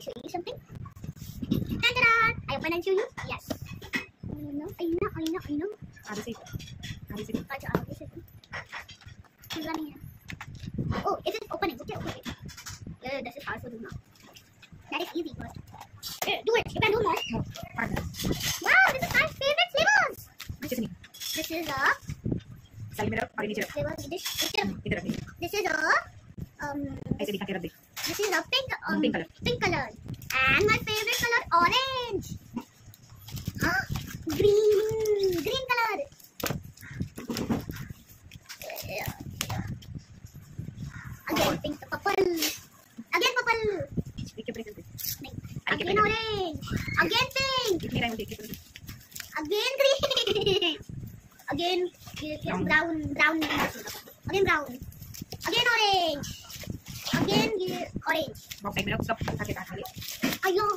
show you something. Ta-da! I open and show you. Yes. I know. आगे से अच्छा, आगे से खुला नहीं है. Oh, it is opening. Okay, open it. This is hard to do now. That is easy first. Do it. You can do more. Wow, this is my favorite flavors. This is a साली मेरा और नीचे flavor. This is a ऐसे दिखा के रख दे. This is a pink color. Pink color. And my favorite color, orange. Green color. Again pink, purple. Again purple. Again orange. Again pink. Again green. Again brown. Again brown. Again orange. Again orange. Box एक मेरा सब खा के काट लिया. Ayo.